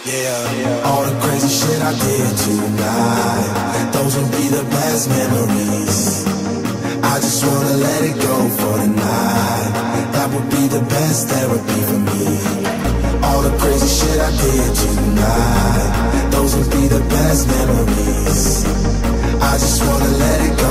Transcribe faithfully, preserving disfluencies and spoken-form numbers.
Yeah, all the crazy shit I did tonight, those would be the best memories. I just wanna let it go for the night. That would be the best therapy for me. All the crazy shit I did tonight, those would be the best memories. I just wanna let it go